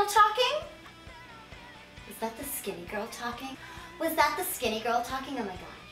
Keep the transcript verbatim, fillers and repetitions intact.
girl talking? Was that the skinny girl talking? Was that the skinny girl talking? Oh my god.